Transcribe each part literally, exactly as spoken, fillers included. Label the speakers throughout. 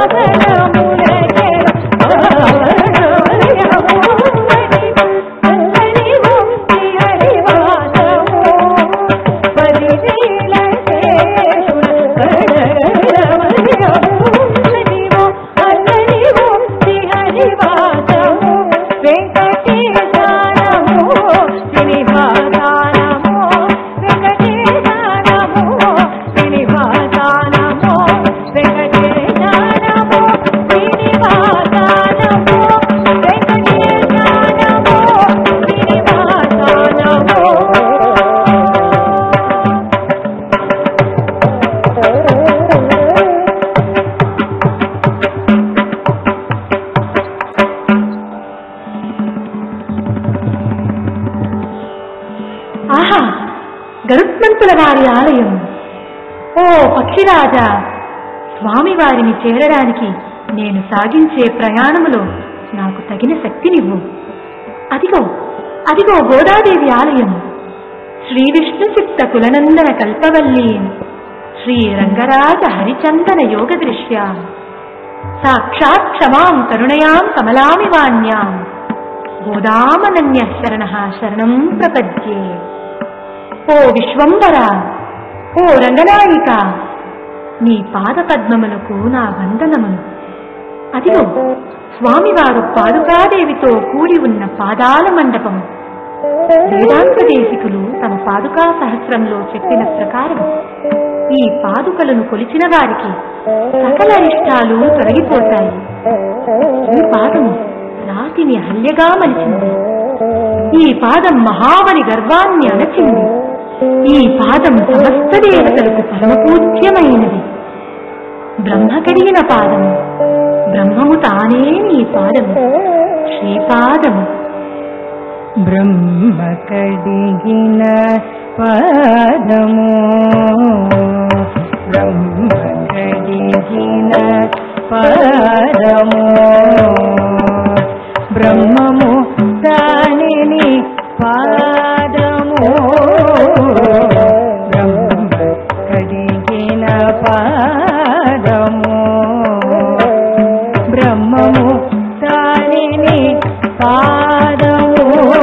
Speaker 1: ఆహా, గరుత్మంతుల వారి ఆలయం. ఓ పక్షిరాజా, స్వామివారిని చేరడానికి నేను సాగించే ప్రయాణములో నాకు తగిన శక్తినివ్వు. అదిగో అదిగో గోదాదేవి ఆలయం. శ్రీ విష్ణు చిత్త కులనందన కల్పవల్లీ శ్రీ రంగరాజ హరిచందన యోగ దృశ్యాం సాక్షాత్ క్షమాం కరుణయాం కమలామివాన్యాం గోదామనన్య శరణ శరణం ప్రపద్యే. ఓ విశ్వంబర, ఓ రంగనాయిక, నీ పాద పద్మములకు నా వందనములు. అదిగో స్వామివారు పాదుకాదేవితో కూడి ఉన్న పాదాల మండపము. వేదాంత దేశికులు తమ పాదుకా సహస్రంలో చెప్పిన ప్రకారం ఈ పాదుకలను కొలిచిన వారికి సకల ఇష్టాలు తొలగిపోతాయి. ఈ పాదము రాతిని హల్యగా మలిచింది. ఈ పాదం మహావని గర్వాన్ని అణచింది. ఈ పాదం సమస్త దేవతలకు పరమపూజ్యమైనది. బ్రహ్మ కడిగిన పాదము, బ్రహ్మము తానే నీ పాదము, శ్రీపాదము.
Speaker 2: బ్రహ్మ కడిగిన పాదము, బ్రహ్మ కడిగిన పాదము, బ్రహ్మము దానిని పాదము, బ్రహ్మ కడిగిన పాదము, బ్రహ్మము దానిని పాదము,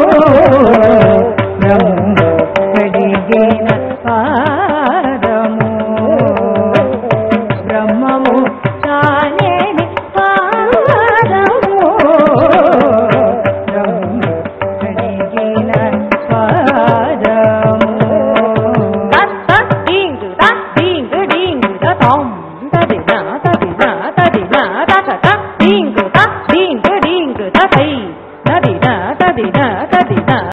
Speaker 2: బ్రహ్మ కడిగిన పాదము, బ్రహ్మము దానిని పాదము, బ్రహ్మ కడిగిన పాదము.
Speaker 3: డింగ్ దా డింగ్ డింగ్ దా తాం తదినా తదినా తదినా తక డింగ్ దా డింగ్ డింగ్ దా తై తదినా తదినా తదినా